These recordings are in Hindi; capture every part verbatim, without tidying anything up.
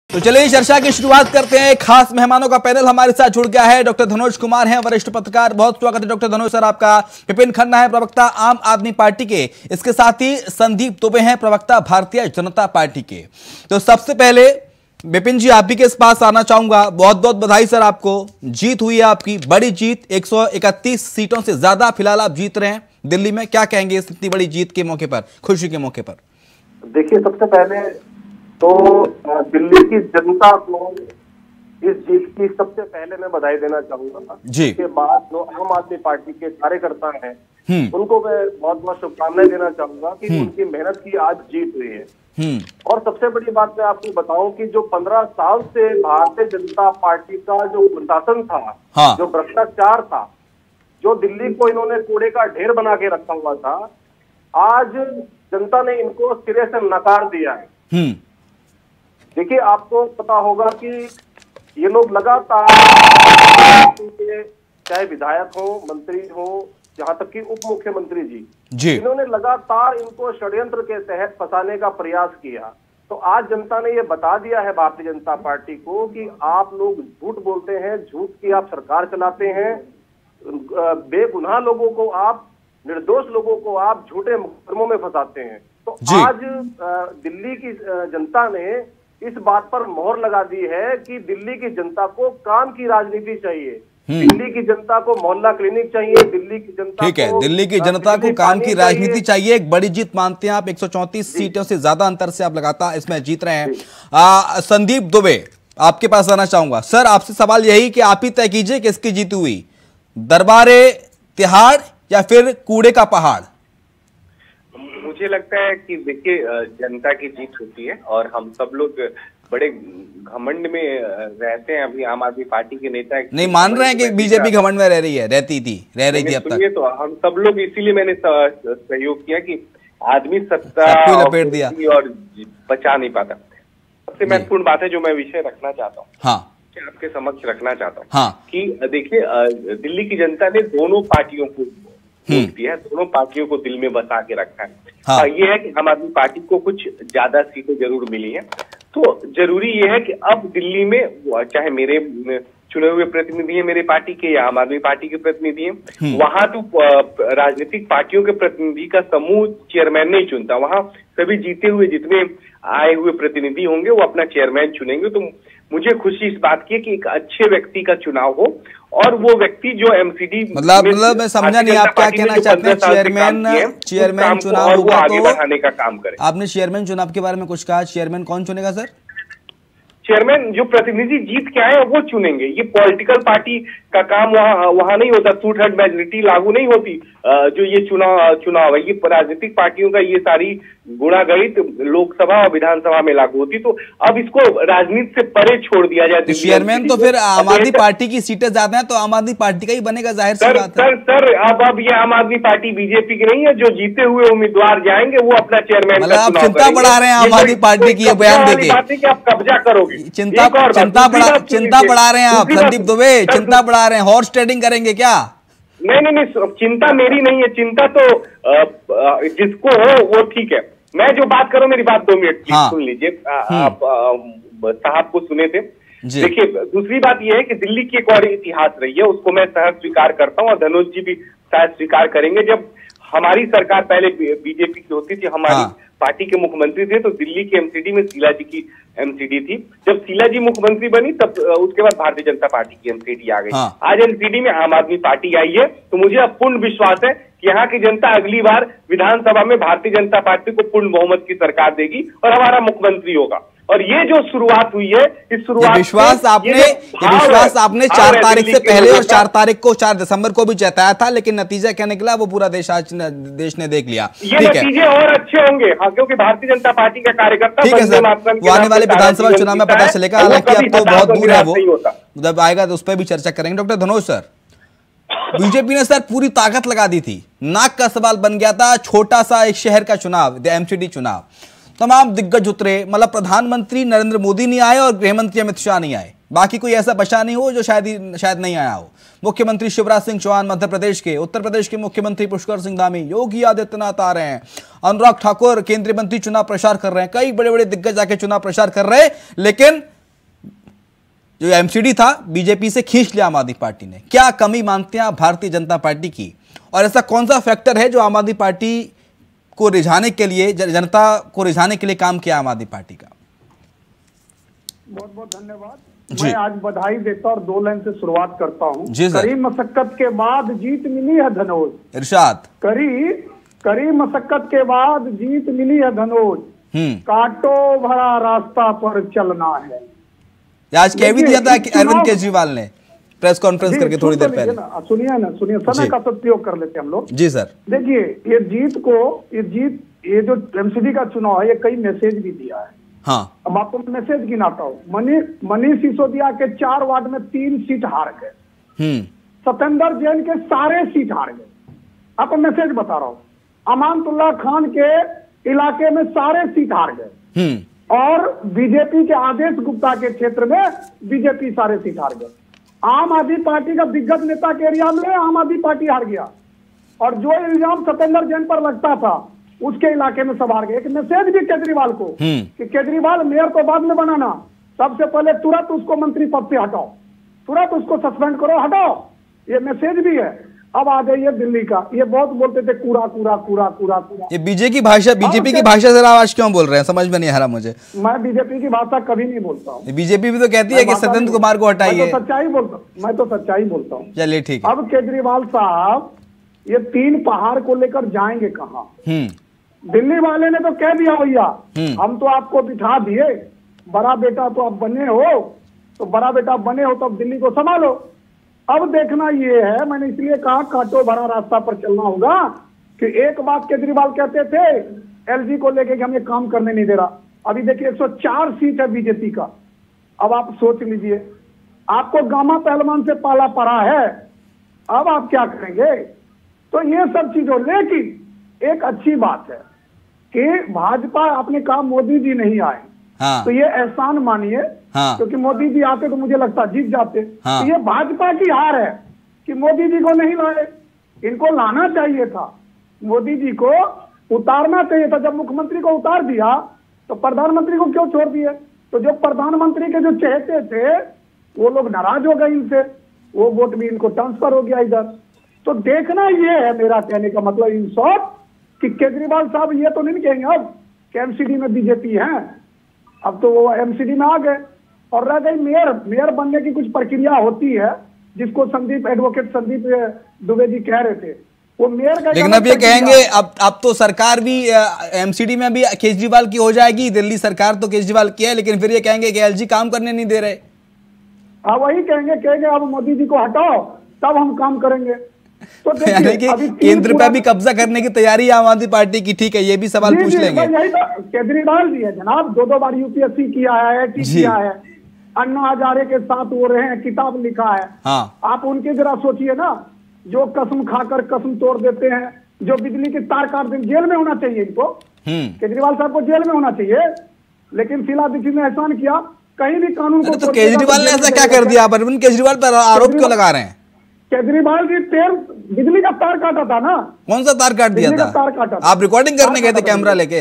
तो चलिए चर्चा की शुरुआत करते हैं। खास मेहमानों का पैनल हमारे साथ जुड़ गया है। डॉक्टर धनोज कुमार हैं, वरिष्ठ पत्रकार। बहुत स्वागत है डॉक्टर धनोज सर आपका। विपिन खन्ना है, प्रवक्ता आम आदमी पार्टी के। इसके साथ ही संदीप दुबे हैं, प्रवक्ता भारतीय जनता पार्टी के। तो सबसे पहले विपिन जी आप ही के पास आना चाहूंगा। बहुत बहुत बधाई सर, आपको जीत हुई है, आपकी बड़ी जीत। एक सौ इकतीस सीटों से ज्यादा फिलहाल आप जीत रहे हैं दिल्ली में। क्या कहेंगे इस इतनी बड़ी जीत के मौके पर, खुशी के मौके पर? देखिए, सबसे पहले तो दिल्ली की जनता को इस जीत की सबसे पहले मैं बधाई देना चाहूंगा। इसके बाद जो आम आदमी पार्टी के कार्यकर्ता हैं उनको मैं बहुत बहुत शुभकामनाएं देना चाहूंगा कि उनकी मेहनत की आज जीत हुई है। और सबसे बड़ी बात मैं आपको बताऊं कि जो पंद्रह साल से भारतीय जनता पार्टी का जो प्रशासन था, हाँ। जो भ्रष्टाचार था, जो दिल्ली को इन्होंने कूड़े का ढेर बना के रखा हुआ था, आज जनता ने इनको सिरे से नकार दिया है। देखिए, आपको पता होगा कि ये लोग लगातार चाहे विधायक हो, मंत्री हो, यहाँ तक कि उप मुख्यमंत्री जी, जी इन्होंने लगातार इनको षड्यंत्र के तहत फंसाने का प्रयास किया। तो आज जनता ने ये बता दिया है भारतीय जनता पार्टी को कि आप लोग झूठ बोलते हैं, झूठ की आप सरकार चलाते हैं, बेगुनाह लोगों को आप, निर्दोष लोगों को आप झूठे मुकदमों में फंसाते हैं। तो आज दिल्ली की जनता ने इस बात पर मोहर लगा दी है कि दिल्ली की जनता को काम की राजनीति चाहिए, दिल्ली की जनता को मोहल्ला क्लिनिक चाहिए, दिल्ली की जनता ठीक है, दिल्ली की जनता को काम की राजनीति चाहिए। एक बड़ी जीत मानते हैं आप, एक सौ चौंतीस सीटों से ज्यादा अंतर से आप लगातार इसमें जीत रहे हैं। आ, संदीप दुबे आपके पास आना चाहूंगा। सर आपसे सवाल यही कि आप ही तय कीजिए किसकी जीत हुई, दरबारे तिहाड़ या फिर कूड़े का पहाड़? मुझे लगता है कि देखिए, जनता की जीत होती है और हम सब लोग बड़े घमंड में रहते हैं। अभी आम आदमी पार्टी के नेता नहीं मान रहे हैं कि बीजेपी घमंड में रह रही है, रहती थी रह रही थी अब तक। तो हम सब लोग, इसीलिए मैंने सहयोग किया कि आदमी सत्ता लपेट दिया और बचा नहीं पाता। सबसे महत्वपूर्ण बात है जो मैं विषय रखना चाहता हूँ, हाँ आपके समक्ष रखना चाहता हूँ, हाँ कि देखिए, दिल्ली की जनता ने दोनों पार्टियों को वोट दिया है, दोनों पार्टियों को दिल में बसा के रखा है। हाँ। ये है कि आम आदमी पार्टी को कुछ ज्यादा सीटें जरूर मिली हैं। तो जरूरी ये है कि अब दिल्ली में चाहे मेरे चुने हुए प्रतिनिधि हैं मेरे पार्टी के या आम आदमी पार्टी के प्रतिनिधि हैं, वहां तो राजनीतिक पार्टियों के प्रतिनिधि का समूह चेयरमैन नहीं चुनता, वहां सभी जीते हुए जितने आए हुए प्रतिनिधि होंगे वो अपना चेयरमैन चुनेंगे। तो मुझे खुशी इस बात की है कि एक अच्छे व्यक्ति का चुनाव हो और वो व्यक्ति जो एमसीडी मतलब मतलब मैं समझा नहीं आप क्या कहना चाहते हैं। चेयरमैन चेयरमैन चुनाव हुआ तो बढ़ाने का काम करे। आपने चेयरमैन चुनाव के बारे में कुछ कहा, चेयरमैन कौन चुनेगा सर? चेयरमैन जो प्रतिनिधि जीत के आए वो चुनेंगे। ये पॉलिटिकल पार्टी का काम वहाँ वहाँ नहीं होता, टू थर्ड मेजोरिटी लागू नहीं होती। जो ये चुनाव चुनाव है ये राजनीतिक पार्टियों का ये सारी गुणागणित लोकसभा और विधानसभा में लागू होती। तो अब इसको राजनीति से परे छोड़ दिया जाए। चेयरमैन तो फिर आम आदमी पार्टी की सीटें ज्यादा है तो आम आदमी पार्टी का ही बनेगा, जाहिर सी बात है। सर सर अब अब ये आम आदमी पार्टी बीजेपी की नहीं है, जो जीते हुए उम्मीदवार जाएंगे वो अपना चेयरमैन मतलब आप चिंता बढ़ा रहे हैं आम आदमी पार्टी की, बयान देके आप कब्जा करोगे। चिंता चिंता बढ़ा चिंता बढ़ा रहे हैं आप संदीप दुबे, चिंता बढ़ा रहे हैं। हॉर्स ट्रेडिंग करेंगे क्या? नहीं नहीं नहीं, चिंता मेरी नहीं है, चिंता तो जिसको हो वो ठीक है। मैं जो बात करूं, मेरी बात दो मिनट हाँ। सुन लीजिए। आप साहब को सुने थे। देखिए, दूसरी बात यह है कि दिल्ली की एक और इतिहास रही है, उसको मैं सहज स्वीकार करता हूं और धनोज जी भी शायद स्वीकार करेंगे। जब हमारी सरकार पहले बीजेपी की होती थी, हमारी हाँ। पार्टी के मुख्यमंत्री थे, तो दिल्ली की एमसीडी में शीला जी की एमसीडी थी। जब शीला जी मुख्यमंत्री बनी तब उसके बाद भारतीय जनता पार्टी की एमसीडी आ गई। हाँ। आज एमसीडी में आम आदमी पार्टी आई है। तो मुझे अब पूर्ण विश्वास है कि यहाँ की जनता अगली बार विधानसभा में भारतीय जनता पार्टी को पूर्ण बहुमत की सरकार देगी और हमारा मुख्यमंत्री होगा। और ये जो शुरुआत हुई है, इस शुरुआत विश्वास आपने ये विश्वास आपने चार तारीख से पहले और चार तारीख को चार दिसंबर को भी जताया था, लेकिन नतीजा क्या निकला वो पूरा देश आज देश ने देख लिया। ये नतीजे और अच्छे होंगे, हाँ, क्योंकि भारतीय जनता पार्टी का कार्यकर्ता ठीक है सर, वो आने वाले विधानसभा चुनाव में पता चलेगा। हालांकि अब तो बहुत दूर है, वो जब आएगा तो उस पर भी चर्चा करेंगे। डॉक्टर धनोज सर, बीजेपी ने सर पूरी ताकत लगा दी थी, नाक का सवाल बन गया था छोटा सा एक शहर का चुनाव, एमसीडी चुनाव। तमाम दिग्गज उतरे, मतलब प्रधानमंत्री नरेंद्र मोदी नहीं आए और गृहमंत्री अमित शाह नहीं आए, बाकी कोई ऐसा बचा नहीं हो जो शायद शायद नहीं आया हो। मुख्यमंत्री शिवराज सिंह चौहान मध्य प्रदेश के, उत्तर प्रदेश के मुख्यमंत्री पुष्कर सिंह धामी, योगी आदित्यनाथ आ रहे हैं, अनुराग ठाकुर केंद्रीय मंत्री चुनाव प्रचार कर रहे हैं, कई बड़े बड़े दिग्गज आके चुनाव प्रचार कर रहे हैं। लेकिन जो एमसीडी था बीजेपी से खींच लिया आम आदमी पार्टी ने। क्या कमी मानते हैं आप भारतीय जनता पार्टी की, और ऐसा कौन सा फैक्टर है जो आम आदमी पार्टी को रिझाने के लिए, जनता को रिझाने के लिए काम किया आम आदमी पार्टी का? बहुत बहुत धन्यवाद। मैं आज बधाई देता और दो लाइन से शुरुआत करता हूँ। जी सर। कड़ी मशक्कत के बाद जीत मिली है धनोज। इरशाद। कड़ी कड़ी मशक्कत के बाद जीत मिली है धनोज, काटो भरा रास्ता पर चलना है। आज कह भी दिया था कि अरविंद केजरीवाल ने प्रेस कॉन्फ्रेंस करके थोड़ी देर पहले। सुनिए ना, सुनिए, समय का सदुपयोग कर लेते हम लोग। जी सर। देखिए, ये जीत को ये जीत ये जो एमसीडी का चुनाव है, ये कई मैसेज भी दिया है। हाँ। अब आपको मैसेज गिनाता हूँ। मनीष मनीष सिसोदिया के चार वार्ड में तीन सीट हार गए। सत्येंद्र जैन के सारे सीट हार गए। आपको मैसेज बता रहा हूँ। अमानतुल्लाह खान के इलाके में सारे सीट हार गए, और बीजेपी के आदेश गुप्ता के क्षेत्र में बीजेपी सारे सीट हार गए। आम आदमी पार्टी का दिग्गज नेता के एरिया में आम आदमी पार्टी हार गया, और जो इल्जाम सत्येंद्र जैन पर लगता था उसके इलाके में सब हार गए। एक मैसेज भी केजरीवाल को कि केजरीवाल मेयर तो बाद में बनाना, सबसे पहले तुरंत उसको मंत्री पद से हटाओ, तुरंत उसको सस्पेंड करो, हटाओ। ये मैसेज भी है। अब आ जाइए दिल्ली का। ये बहुत बोलते थे कूड़ा कूड़ा कूड़ा कूड़ा कूड़ा। ये बीजेपी की भाषा, बीजेपी की भाषा जरा आज क्यों बोल रहे हैं, समझ में नहीं आ रहा मुझे। मैं बीजेपी की भाषा कभी नहीं बोलता हूँ। बीजेपी भी तो कहती है कि सत्येंद्र कुमार को हटाइए। मैं तो सच्चाई बोलता हूँ, मैं तो सच्चाई बोलता हूँ। चलिए ठीक है। अब केजरीवाल साहब ये तीन पहाड़ को लेकर जाएंगे कहाँ? दिल्ली वाले ने तो कह दिया भैया हम तो आपको बिठा दिए, बड़ा बेटा तो आप बने हो, तो बड़ा बेटा बने हो तो अब दिल्ली को संभालो। अब देखना ये है, मैंने इसलिए कहा काटो भरा रास्ता पर चलना होगा, कि एक बात केजरीवाल कहते थे एलजी को लेके कि हम ये काम करने नहीं दे रहा। अभी देखिए एक सौ चार सीट है बीजेपी का। अब आप सोच लीजिए, आपको गामा पहलवान से पाला पड़ा है, अब आप क्या करेंगे? तो ये सब चीजों, लेकिन एक अच्छी बात है कि भाजपा, आपने कहा मोदी जी नहीं आए, हाँ। तो ये एहसान मानिए, हाँ। क्योंकि मोदी जी आते तो मुझे लगता जीत जाते। हाँ। तो ये भाजपा की हार है कि मोदी जी को नहीं लाए। इनको लाना चाहिए था, मोदी जी को उतारना चाहिए था। जब मुख्यमंत्री को उतार दिया तो प्रधानमंत्री को क्यों छोड़ दिए? तो जो प्रधानमंत्री के जो चहेते थे वो लोग नाराज हो गए इनसे, वो वोट भी इनको ट्रांसफर हो गया इधर। तो देखना ये है, मेरा कहने का मतलब इन शॉर्ट, कि केजरीवाल साहब ये तो नहीं कहेंगे अब कि एमसीडी में बीजेपी है, अब तो वो एमसीडी में आ गए। और रह गई मेयर, मेयर बनने की कुछ प्रक्रिया होती है, जिसको संदीप एडवोकेट संदीप दुबे जी कह रहे थे, वो मेयर का। लेकिन अब ये कहेंगे अब अब तो सरकार भी एमसीडी में भी केजरीवाल की हो जाएगी, दिल्ली सरकार तो केजरीवाल की है, लेकिन फिर ये कहेंगे कि एलजी काम करने नहीं दे रहे। हाँ, वही कहेंगे कहेंगे अब मोदी जी को हटाओ तब हम काम करेंगे। तो देखिए केंद्र पे भी कब्जा करने की तैयारी आम आदमी पार्टी की। ठीक है, ये भी सवाल पूछ लेंगे। यही तो केजरीवाल जी है जनाब, दो दो बार यूपीएससी किया है, किया है, अन्ना हजारे के साथ वो रहे हैं, किताब लिखा है। हाँ। आप उनकी जरा सोचिए ना, जो कसम खाकर कसम तोड़ देते हैं, जो बिजली की तार काट देते, जेल में होना चाहिए इनको। केजरीवाल साहब को जेल में होना चाहिए, लेकिन शीला दीक्षित ने एहसान किया, कहीं भी कानून को। तो केजरीवाल ने ऐसा क्या कर दिया? अरविंद केजरीवाल पर आरोप क्यों लगा रहे हैं? केजरीवाल जी तेल बिजली का तार काटा था ना। कौन सा तार काट दिया था? तार काटा था। आप रिकॉर्डिंग करने गए थे कैमरा लेके?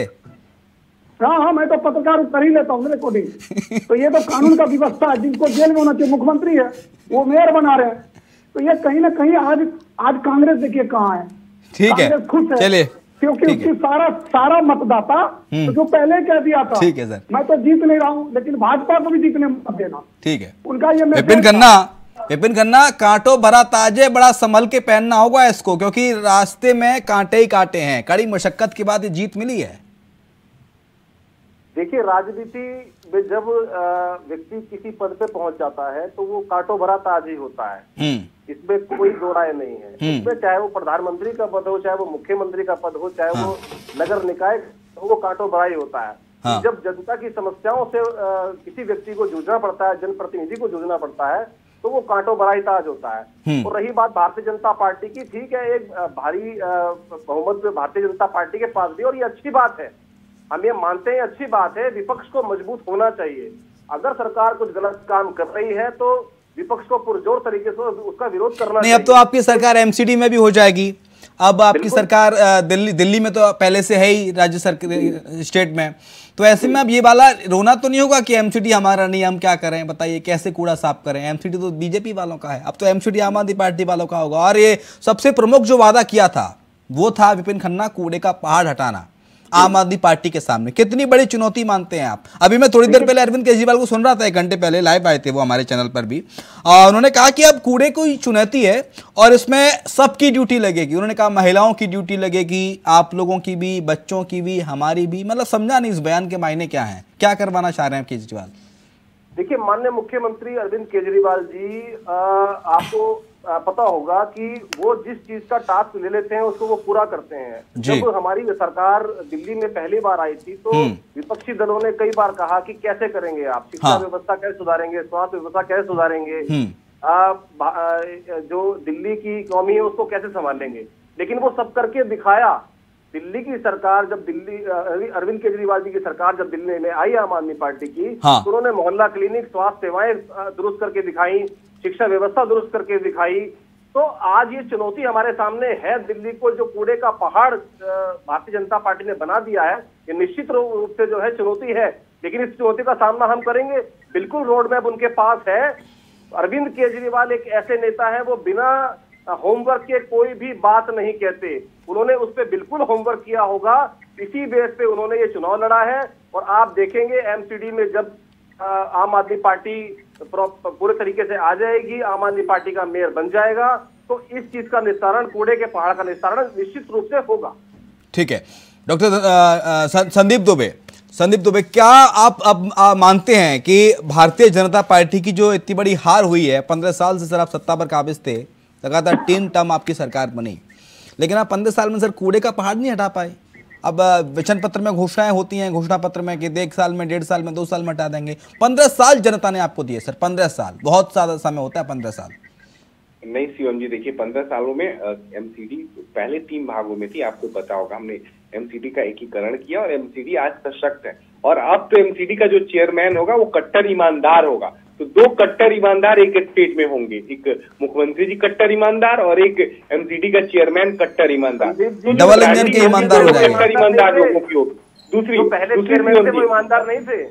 हाँ हाँ, मैं तो पत्रकार कर ही लेता हूँ रिकॉर्डिंग। तो ये तो कानून का व्यवस्था है, जिनको जेल में होना चाहिए, मुख्यमंत्री है, वो मेयर बना रहे हैं। तो ये कहीं ना कहीं आज आज कांग्रेस देखिए कहाँ है। ठीक है, खुश है, चलिए, क्योंकि उसकी सारा सारा मतदाता तो जो पहले कह दिया था, ठीक है सर, मैं तो जीत नहीं रहा हूँ, लेकिन भाजपा को भी जीतने मत देना। ठीक है, उनका ये विपिन खन्ना विपिन खन्ना कांटो भरा ताजे बड़ा संभल के पहनना होगा इसको, क्योंकि रास्ते में कांटे ही कांटे हैं। कड़ी मशक्कत के बाद ये जीत मिली है। देखिए, राजनीति में जब व्यक्ति किसी पद पे पहुंच जाता है तो वो कांटो भरा ताज ही होता है, इसमें कोई दो राय नहीं है। इसमें चाहे वो प्रधानमंत्री का पद हो, चाहे वो मुख्यमंत्री का पद हो, चाहे हाँ। वो नगर निकाय, तो वो कांटो भरा ही होता है। हाँ। जब जनता की समस्याओं से किसी व्यक्ति को जूझना पड़ता है, जनप्रतिनिधि को जूझना पड़ता है, तो वो कांटो भरा ही ताज होता है। और रही बात भारतीय जनता पार्टी की, ठीक है, एक भारी बहुमत भारतीय जनता पार्टी के पास भी, और ये अच्छी बात है, हम ये मानते हैं, अच्छी बात है। विपक्ष को मजबूत होना चाहिए। अगर सरकार कुछ गलत काम कर रही है तो विपक्ष को पुरजोर तरीके से उसका विरोध करना नहीं। अब तो आपकी सरकार एमसीडी में भी हो जाएगी, अब आपकी सरकार दिल्ली दिल्ली में तो पहले से है ही, राज्य सरकार स्टेट में, तो ऐसे में अब ये वाला रोना तो नहीं होगा कि एमसीडी हमारा नहीं, हम क्या करें, बताइए कैसे कूड़ा साफ करें? एमसीडी तो बीजेपी वालों का है, अब तो एमसीडी आम आदमी पार्टी वालों का होगा। और ये सबसे प्रमुख जो वादा किया था वो था विपिन खन्ना, कूड़े का पहाड़ हटाना आम आदमी पार्टी के सामने। कितनी बड़ी चुनौती मानते हैं आप? अभी मैं थोड़ी देर पहले अरविंद केजरीवाल को सुन रहा था, एक घंटे पहले लाइव आए थे वो हमारे चैनल पर भी, और उन्होंने कहा कि अब कूड़े को चुनौती है और इसमें सबकी ड्यूटी लगेगी। उन्होंने कहा महिलाओं की ड्यूटी लगेगी, आप लोगों की भी, बच्चों की भी, हमारी भी। मतलब समझा नहीं इस बयान के मायने क्या है, क्या करवाना चाह रहे हैं केजरीवाल? देखिए, माननीय मुख्यमंत्री अरविंद केजरीवाल जी, आ, आपको आ, पता होगा कि वो जिस चीज का टास्क ले लेते हैं उसको वो पूरा करते हैं। जब हमारी सरकार दिल्ली में पहली बार आई थी तो विपक्षी दलों ने कई बार कहा कि कैसे करेंगे आप, शिक्षा हाँ। व्यवस्था कैसे सुधारेंगे, स्वास्थ्य व्यवस्था कैसे सुधारेंगे, जो दिल्ली की इकोनॉमी है उसको कैसे संभालेंगे। लेकिन वो सब करके दिखाया। दिल्ली की सरकार जब दिल्ली अरविंद केजरीवाल जी की सरकार जब दिल्ली में आई आम आदमी पार्टी की, हाँ। तो उन्होंने मोहल्ला क्लिनिक, स्वास्थ्य सेवाएं दुरुस्त करके दिखाई, शिक्षा व्यवस्था दुरुस्त करके दिखाई। तो आज ये चुनौती हमारे सामने है, दिल्ली को जो कूड़े का पहाड़ भारतीय जनता पार्टी ने बना दिया है, ये निश्चित रूप से जो है चुनौती है। लेकिन इस चुनौती का सामना हम करेंगे, बिल्कुल रोड मैप उनके पास है। अरविंद केजरीवाल एक ऐसे नेता है, वो बिना होमवर्क के कोई भी बात नहीं कहते। उन्होंने उस पर बिल्कुल होमवर्क किया होगा, इसी बेस पे उन्होंने ये चुनाव लड़ा है। और आप देखेंगे एमसीडी में जब आम आदमी पार्टी पूरे तरीके से आ जाएगी, आम आदमी पार्टी का मेयर बन जाएगा, तो इस चीज का निस्तारण, कूड़े के पहाड़ का निस्तारण निश्चित रूप से होगा। ठीक है डॉक्टर संदीप दुबे, संदीप दुबे, क्या आप अब आप मानते हैं कि भारतीय जनता पार्टी की जो इतनी बड़ी हार हुई है, पंद्रह साल से सर आप सत्ता पर काबिज थे, लगातार तीन टर्म आपकी सरकार बनी, लेकिन आप पंद्रह साल में सर कूड़े का पहाड़ नहीं हटा पाए? अब वचन पत्र में घोषणाएं होती हैं, घोषणा पत्र में कि एक साल में, डेढ़ साल में, दो साल में हटा देंगे। पंद्रह साल जनता ने आपको दिए सर, पंद्रह साल बहुत ज्यादा समय होता है पंद्रह साल। नहीं शिवम जी, देखिए पंद्रह सालों में एमसीडी पहले तीन भागों में थी, आपको पता होगा। हमने एमसीडी का एकीकरण किया और एमसीडी आज सशक्त है। और अब तो एमसीडी का जो चेयरमैन होगा वो कट्टर ईमानदार होगा। तो दो कट्टर ईमानदार एक स्टेट में होंगे, एक मुख्यमंत्री जी कट्टर ईमानदार और एक एमसीडी का चेयरमैन कट्टर ईमानदार। डबल इंजन के ईमानदार हो जाएंगे। कट्टर ईमानदार लोगों की होगी। दूसरी दूसरी ईमानदार नहीं थे।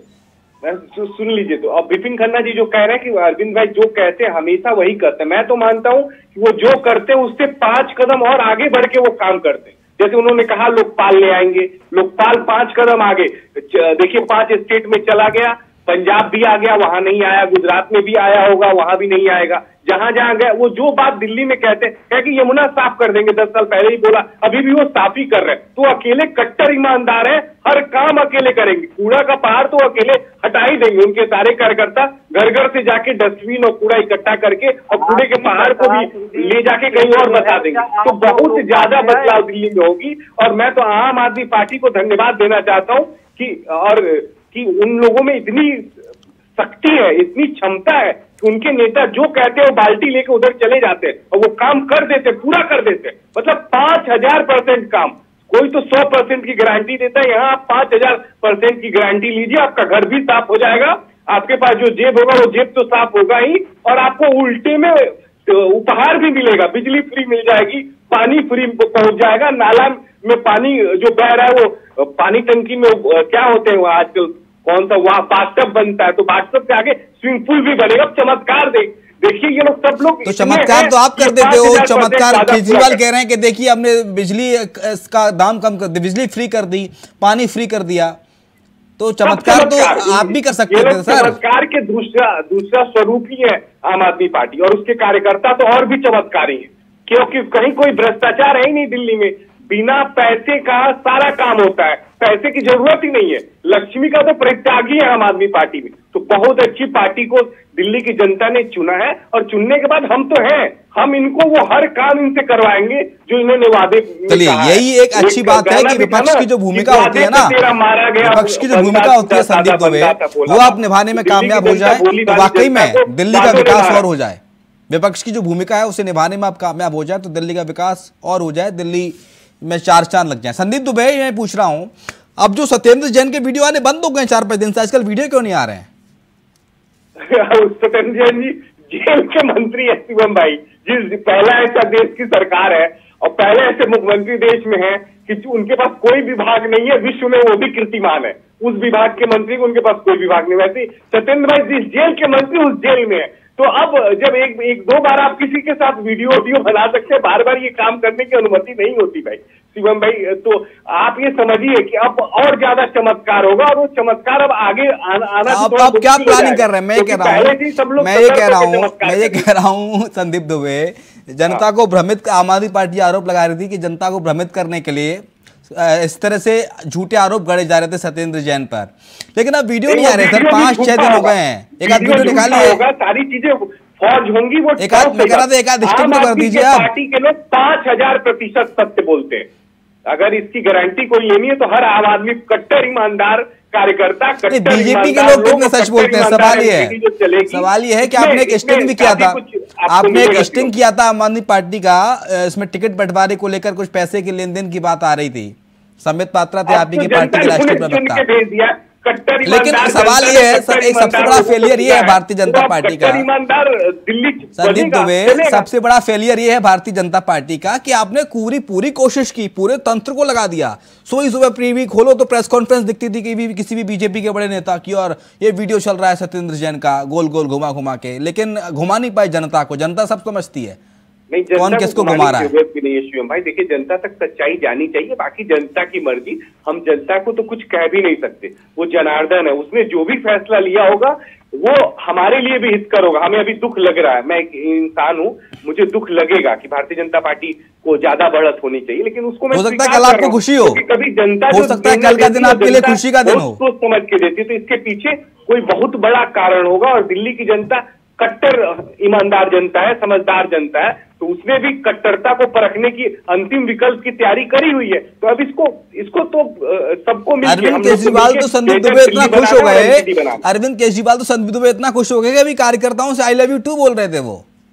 सुन लीजिए, तो अब विपिन खन्ना जी जो कह रहे हैं कि अरविंद भाई जो कहते हैं हमेशा वही करते हैं, मैं तो मानता हूं कि वो जो करते हैं उससे पांच कदम और आगे बढ़ के वो काम करते हैं। जैसे उन्होंने कहा लोकपाल ले आएंगे, लोकपाल पांच कदम आगे, देखिए पांच स्टेट में चला गया, पंजाब भी आ गया, वहां नहीं आया, गुजरात में भी आया होगा, वहां भी नहीं आएगा। जहां जहां गए वो जो बात दिल्ली में कहते हैं, कह कि यमुना साफ कर देंगे, दस साल पहले ही बोला, अभी भी वो साफ ही कर रहे हैं। तो अकेले कट्टर ईमानदार है, हर काम अकेले करेंगे, कूड़ा का पहाड़ तो अकेले हटा ही देंगे। उनके सारे कार्यकर्ता घर घर से जाके डस्टबिन और कूड़ा इकट्ठा करके और कूड़े के पहाड़ को भी ले जाके कहीं और बता देंगे। तो बहुत ज्यादा बदलाव दिल्ली में होगी। और मैं तो आम आदमी पार्टी को धन्यवाद देना चाहता हूँ कि और कि उन लोगों में इतनी शक्ति है, इतनी क्षमता है कि उनके नेता जो कहते हैं वो बाल्टी लेके उधर चले जाते हैं और वो काम कर देते, पूरा कर देते। मतलब पांच हजार परसेंट काम, कोई तो सौ परसेंट की गारंटी देता है, यहाँ आप पांच हजार परसेंट की गारंटी लीजिए, आपका घर भी साफ हो जाएगा, आपके पास जो जेब होगा वो जेब तो साफ होगा ही, और आपको उल्टे में उपहार भी मिलेगा, बिजली फ्री मिल जाएगी, पानी फ्री पहुंच जाएगा, नाला में पानी जो बह रहा है वो पानी टंकी में क्या होते हैं वो आजकल कौन सा वहां बाथटब बनता है, तो बाथटब के आगे स्विमिंग पूल भी बनेगा। चमत्कार देख देखिए ये लोग सब लोग, तो चमत्कार तो आप कर देते हो। चमत्कार केजरीवाल कह रहे हैं कि देखिए हमने बिजली का दाम कम कर, बिजली फ्री कर दी, पानी फ्री कर दिया, तो चमत्कार तो आप भी कर सकते थे सर। चमत्कार के दूसरा दूसरा स्वरूप ही है आम आदमी पार्टी, और उसके कार्यकर्ता तो और भी चमत्कारी है, क्योंकि कहीं कोई भ्रष्टाचार है ही नहीं दिल्ली में। बिना पैसे का सारा काम होता है, पैसे की जरूरत ही नहीं है। लक्ष्मी का तो परित्यागी है आम आदमी पार्टी में। तो बहुत अच्छी पार्टी को दिल्ली की जनता ने चुना है, और चुनने के बाद हम तो हैं, हम इनको वो हर काम इनसे करवाएंगे जो इन्होंने वादे। चलिए यही एक अच्छी बात है कि विपक्ष की जो भूमिका होती है ना, विपक्ष की जो भूमिका होती है संदीप दुबे, वो आप निभाने में कामयाब हो जाए तो वाकई में दिल्ली का विकास और हो जाए। विपक्ष की जो भूमिका है उसे निभाने में आप कामयाब हो जाए तो दिल्ली का विकास और हो जाए, दिल्ली में चार चांद लग जाए। संदीप दुबे, मैं पूछ रहा हूं, अब जो सत्येंद्र जैन के वीडियो आने बंद हो गए चार पांच दिन से, आजकल वीडियो क्यों नहीं आ रहे हैं? सत्येंद्र जैन जी जेल के मंत्री है शिवम भाई, जिस पहला ऐसा देश की सरकार है, और पहले ऐसे मुख्यमंत्री देश में हैं कि उनके पास कोई विभाग नहीं है, विश्व में वो भी कीर्तिमान है। उस विभाग के मंत्री को उनके पास कोई विभाग नहीं। वैसे सत्येंद्र भाई जिस जेल के मंत्री उस जेल में है। तो अब जब एक एक दो बार आप किसी के साथ वीडियो वीडियो बना सकते हैं, बार बार ये काम करने की अनुमति नहीं होती भाई शिवम भाई। तो आप ये समझिए कि अब और ज्यादा चमत्कार होगा और वो चमत्कार अब आगे आना आना आप, आप क्या प्लानिंग कर रहे हैं? मैं कह रहा हूँ मैं ये कह रहा हूँ मैं ये कह रहा हूँ संदीप दुबे, जनता को भ्रमित, आम आदमी पार्टी आरोप लगा रही थी कि जनता को भ्रमित करने के लिए इस तरह से झूठे आरोप गढ़े जा रहे थे सत्येंद्र जैन पर, लेकिन अब वीडियो नहीं आ रहे सर। पांच छह दिन हो गए हैं, एक आध वीडियो निकालिए। सारी चीजें फौज होंगी वो एक आध मैं कह रहा था एक आध स्टिंग तो कर दीजिए आप। पार्टी के लोग पांच हजार प्रतिशत सत्य बोलते हैं। अगर इसकी गारंटी कोई लेनी है तो हर आम आदमी कट्टर ईमानदार कार्यकर्ता, बीजेपी के लोग कितने सच बोलते हैं? सवाल ये है सवाल ये है कि आपने एक स्टिंग भी किया था, आपने एक स्टिंग किया था आम आदमी पार्टी का, इसमें टिकट बंटवारे को लेकर कुछ पैसे के लेन देन की बात आ रही थी। संबित पात्रा थे आपकी पार्टी के राष्ट्रीय प्रवक्ता। लेकिन सवाल ये है सर, एक सबसे बड़ा फेलियर ये है भारतीय जनता पार्टी का, संदीप दुबे, सबसे बड़ा फेलियर ये है भारतीय जनता पार्टी का कि आपने पूरी पूरी कोशिश की, पूरे तंत्र को लगा दिया। सुबह सुबह प्रीवी खोलो तो प्रेस कॉन्फ्रेंस दिखती थी कि भी किसी भी बीजेपी के बड़े नेता की, और ये वीडियो चल रहा है सत्येंद्र जैन का गोल गोल घुमा घुमा के, लेकिन घुमा नहीं पाई जनता को। जनता सब समझती है नहीं, कौन किसको घुमा रहा है। जरूरत भी नहीं है शिवम भाई। देखिए, जनता तक सच्चाई जानी चाहिए, बाकी जनता की मर्जी। हम जनता को तो कुछ कह भी नहीं सकते। वो जनार्दन है, उसने जो भी फैसला लिया होगा वो हमारे लिए भी हितकर होगा। हमें अभी दुख लग रहा है, मैं एक इंसान हूँ, मुझे दुख लगेगा कि भारतीय जनता पार्टी को ज्यादा बढ़त होनी चाहिए, लेकिन उसको मैं हो सकता है कल आपको खुशी हो, कभी जनता हो सकता है कल का दिन आपके लिए खुशी का दिन हो, सोच समझ के देती, तो इसके पीछे कोई बहुत बड़ा कारण होगा। और दिल्ली की जनता कट्टर ईमानदार जनता है, समझदार जनता है, तो उसने भी कट्टरता को परखने की अंतिम विकल्प की तैयारी करी हुई है। तो अब इसको इसको तो सबको मिलकर, अरविंद केजरीवाल तो संदीप दुबे इतना खुश हो गए, अरविंद केजरीवाल तो संदीप दुबे इतना खुश हो गए कि अभी कार्यकर्ताओं से आई लव यू टू बोल रहे थे वो।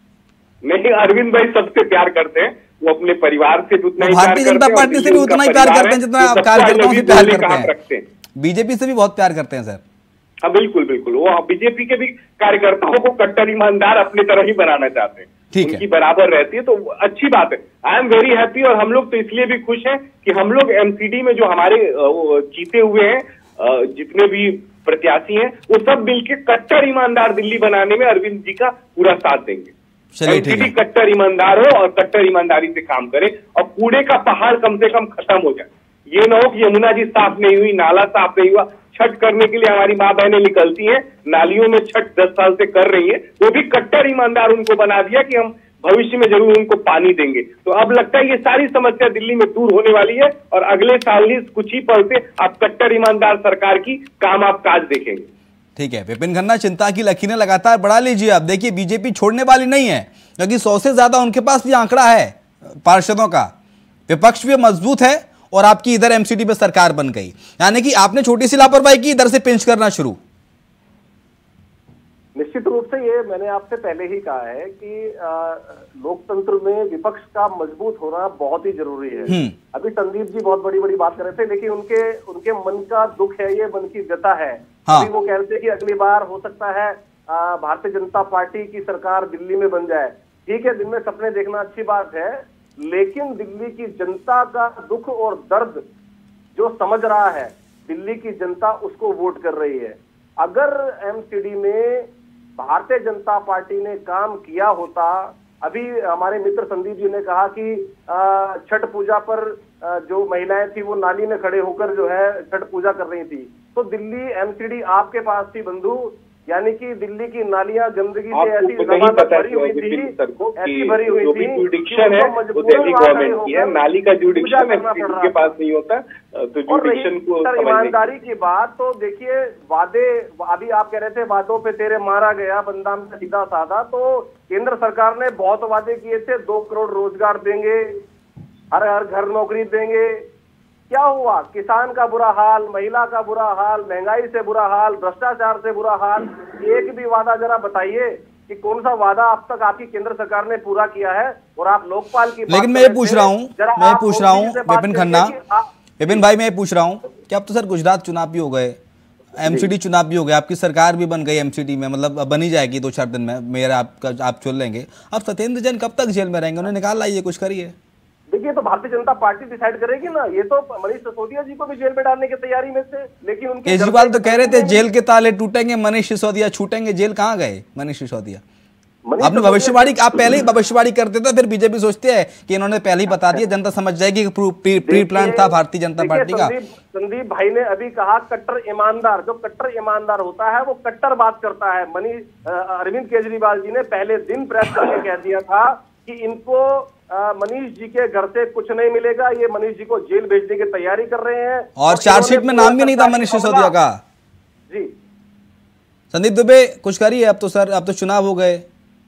नहीं, अरविंद भाई सबसे प्यार करते हैं, वो अपने परिवार से उतना ही, भारतीय जनता पार्टी से भी उतना ही प्यार करते हैं जितना आप कार्यकर्ताओं से प्यार करते हैं। बीजेपी से भी बहुत प्यार करते हैं सर। हाँ बिल्कुल बिल्कुल, वो बीजेपी के भी कार्यकर्ताओं को कट्टर ईमानदार अपनी तरह ही बनाना चाहते हैं, उनकी बराबर रहती है, तो अच्छी बात है। I am very happy. और हम लोग तो इसलिए भी खुश हैं कि हम लोग एमसीडी में जो हमारे जीते हुए हैं जितने भी प्रत्याशी हैं, वो सब मिलकर कट्टर ईमानदार दिल्ली बनाने में अरविंद जी का पूरा साथ देंगे। एमसीडी कट्टर ईमानदार हो और कट्टर ईमानदारी से काम करे, और कूड़े का पहाड़ कम से कम खत्म हो जाए। ये ना हो कि यमुना जी साफ नहीं हुई, नाला साफ नहीं हुआ। छठ करने के लिए हमारी माँ बहनें निकलती हैं, नालियों में छठ दस साल से कर रही है, वो भी कट्टर ईमानदार उनको बना दिया कि हम भविष्य में जरूर उनको पानी देंगे। तो अब लगता है ये सारी समस्या दिल्ली में दूर होने वाली है, और अगले साल ही कुछ ही पल से आप कट्टर ईमानदार सरकार की काम आप काज देखेंगे। ठीक है विपिन खन्ना, चिंता की लकीरें लगातार बढ़ा लीजिए। अब देखिए बीजेपी छोड़ने वाली नहीं है, क्योंकि सौ से ज्यादा उनके पास भी आंकड़ा है पार्षदों का, विपक्ष भी मजबूत है, और आपकी इधर एमसीडी पे सरकार बन गई। यानी कि आपने छोटी सी लापरवाही की, इधर से पिंच करना शुरू। निश्चित रूप से ये मैंने आपसे पहले ही कहा है कि लोकतंत्र में विपक्ष का मजबूत होना बहुत ही जरूरी है। अभी संदीप जी बहुत बड़ी बड़ी बात कर रहे थे, लेकिन उनके उनके मन का दुख है, ये मन की व्यथा है। हाँ। अभी वो कह रहे थे कि अगली बार हो सकता है भारतीय जनता पार्टी की सरकार दिल्ली में बन जाए। ठीक है, दिन में सपने देखना अच्छी बात है, लेकिन दिल्ली की जनता का दुख और दर्द जो समझ रहा है, दिल्ली की जनता उसको वोट कर रही है। अगर एमसीडी में भारतीय जनता पार्टी ने काम किया होता, अभी हमारे मित्र संदीप जी ने कहा कि छठ पूजा पर जो महिलाएं थी वो नाली में खड़े होकर जो है छठ पूजा कर रही थी, तो दिल्ली एमसीडी आपके पास थी बंधु, यानी कि दिल्ली की नालियां गंदगी से ऐसी भरी हुई थी, ऐसी भरी हुई थी, जुडिक्शन है वो दिल्ली गवर्नमेंट की है, नाली का जुडिक्शन के पास नहीं होता, तो जुडिक्शन को ईमानदारी की बात। तो देखिए वादे, अभी आप कह रहे थे वादों पे तेरे मारा गया बंदा में सीधा साधा, तो केंद्र सरकार ने बहुत वादे किए थे, दो करोड़ रोजगार देंगे, हर हर घर नौकरी देंगे। क्या हुआ? किसान का बुरा हाल, महिला का बुरा हाल, महंगाई से बुरा हाल, भ्रष्टाचार से बुरा हाल। एक भी वादा जरा बताइए कि कौन सा वादा अब तक आपकी केंद्र सरकार ने पूरा किया है। और आप लोकपाल की, लेकिन मैं ये पूछ रहा हूँ मैं पूछ रहा हूँ विपिन खन्ना, विपिन भाई मैं ये पूछ रहा हूँ कि अब तो सर गुजरात चुनाव भी हो गए, एमसीडी चुनाव भी हो गए, आपकी सरकार भी बन गई एमसीडी में, मतलब बनी जाएगी दो चार दिन में, मेरा आपका आप चुन लेंगे। अब सत्येंद्र जैन कब तक जेल में रहेंगे? उन्हें निकाल लाइए, कुछ करिए। देखिए तो भारतीय जनता पार्टी डिसाइड करेगी ना। ये तो मनीष सिसोदिया जी को भी जेल में डालने की तैयारी में थे, लेकिन उनके केजरीवाल तो कह रहे थे जेल के ताले टूटेंगे, मनीष सिसोदिया छूटेंगे। जेल कहाँ गए मनीष सिसोदिया? आपने भविष्यवाणी, आप पहले ही भविष्यवाणी करते थे, फिर बीजेपी सोचते है कि इन्होंने पहले ही बता दिया, जनता समझ जाएगी कि प्री, प्री प्लान था भारतीय जनता पार्टी का। संदीप भाई ने अभी कहा कट्टर ईमानदार, जो कट्टर ईमानदार होता है वो कट्टर बात करता है। मनीष अरविंद केजरीवाल जी ने पहले दिन प्रेस करके कह दिया था कि इनको मनीष जी के घर से कुछ नहीं मिलेगा, ये मनीष जी को जेल भेजने की तैयारी कर रहे हैं। और चार्जशीट में नाम भी नहीं था मनीष सिसोदिया का। जी संदीप दुबे कुछ करिए, अब तो सर अब तो चुनाव हो गए।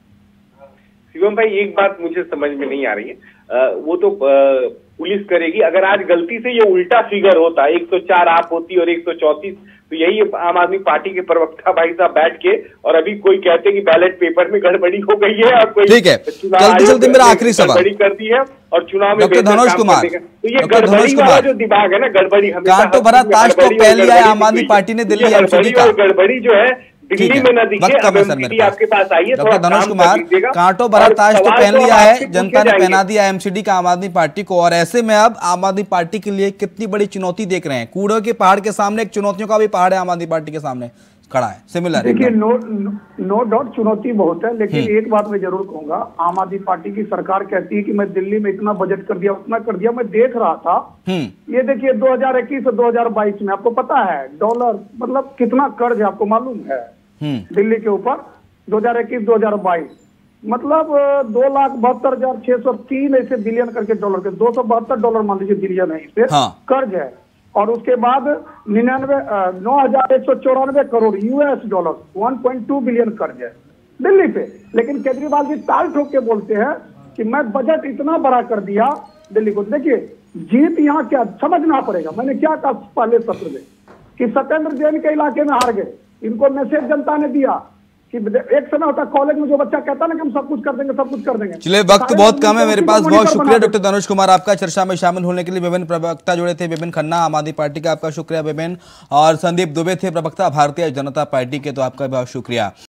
शिवम भाई एक बात मुझे समझ में नहीं आ रही है, आ, वो तो आ, पुलिस करेगी। अगर आज गलती से ये उल्टा फिगर होता, एक सौ चार आप होती और एक सौ चौतीस, तो यही आम आदमी पार्टी के प्रवक्ता भाई साहब बैठ के और अभी कोई कहते कि बैलेट पेपर में गड़बड़ी हो गई है और कोई ठीक है, जल्दी जल्दी मेरा आखिरी सवाल गड़बड़ी कर दी है और चुनाव में डॉक्टर धनोज कुमार, तो ये गड़बड़ी वाला जो दिमाग है ना, गड़बड़ी कांटो भरा ताश तो पहले आया आम आदमी पार्टी ने दिल्ली एमसीडी का। गड़बड़ी जो है दिल्ली में ना दिखे, आपके पास आइए। डॉक्टर धनोज कुमार, कांटो भरा ताज तो पहन लिया है, जनता ने पहना दिया एमसीडी का आम आदमी पार्टी को, और ऐसे में अब आम आदमी पार्टी के लिए कितनी बड़ी चुनौती देख रहे हैं? कूड़े के पहाड़ के सामने एक चुनौतियों का भी पहाड़ है आम आदमी पार्टी के सामने खड़ा है, सिमिलर। देखिए नो नो डाउट चुनौती बहुत है, लेकिन एक बात मैं जरूर कहूंगा, आम आदमी पार्टी की सरकार कहती है कि मैं दिल्ली में इतना बजट कर दिया, उतना कर दिया। मैं देख रहा था, ये देखिए दो हजार इक्कीस और दो हजार बाईस में आपको पता है डॉलर मतलब कितना कर्ज है, आपको मालूम है दिल्ली के ऊपर? दो हजार इक्कीस दो हजार बाईस मतलब दो लाख बहत्तर हजार छह सौ तीन ऐसे बिलियन करके डॉलर के दो सौ बहत्तर डॉलर मान लीजिए बिलियन है इस पे हाँ। कर्ज है। और उसके बाद निन्यानवे नौ हजार एक सौ चौरानवे crore US dollar one point two billion कर्ज है दिल्ली पे। लेकिन केजरीवाल जी ताल ठोक के बोलते हैं कि मैं बजट इतना बड़ा कर दिया दिल्ली को। देखिए जीत यहाँ क्या समझना पड़ेगा। मैंने क्या कहा पहले सत्र में कि सत्येंद्र जैन के इलाके में हार गए, इनको मैसेज जनता ने दिया कि एक समय होता कॉलेज में जो बच्चा कहता ना कि हम सब कुछ कर देंगे सब कुछ कर देंगे। चलिए वक्त बहुत कम है मेरे पास। बहुत शुक्रिया डॉक्टर धनुष कुमार आपका चर्चा में शामिल होने के लिए। विभिन्न प्रवक्ता जुड़े थे, विपिन खन्ना आम आदमी पार्टी का, आपका शुक्रिया विपिन, और संदीप दुबे थे प्रवक्ता भारतीय जनता पार्टी के, तो आपका बहुत शुक्रिया।